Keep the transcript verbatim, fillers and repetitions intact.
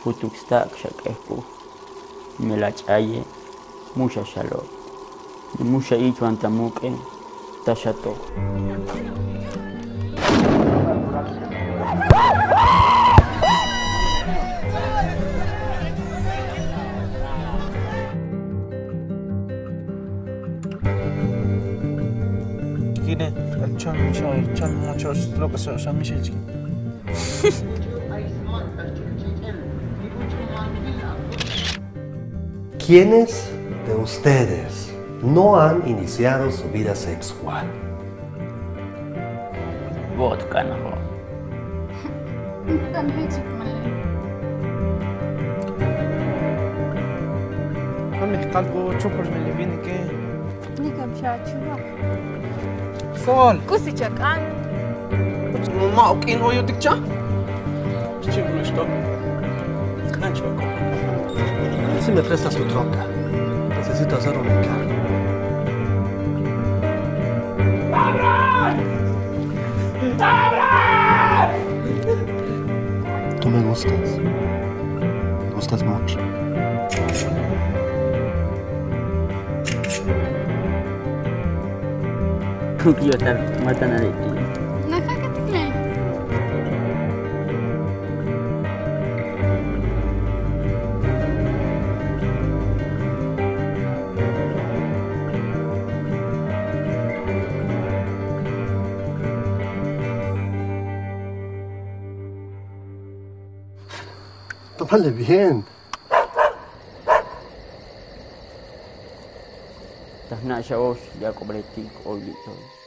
Putuxta xak'ejku melachaye musha xalo musha ichuan tamuq'e tashato. Gine, cham cham cham muchos lo que se llama Michel. ¿Quiénes de ustedes no han iniciado su vida sexual? Vodka no. Mami, calvo chocos me le viene que. Ni kam shachuba. Sol. Kusi chakan. Mamá, ¿qué no yo te echa? Chico, no estoy. Cancho. Si me prestas tu troca, necesito hacer un encargo. Tú me gustas. Me gustas mucho. Yo te matan a ti. Tómale bien. Tahna shaosh ya cobré tic olito.